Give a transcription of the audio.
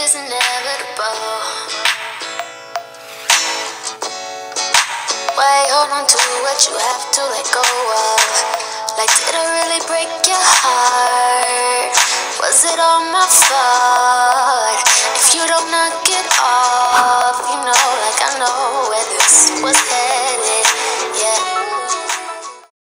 is inevitable. Why hold on to what you have to let go of? Like, did I really break your heart? Was it all my fault?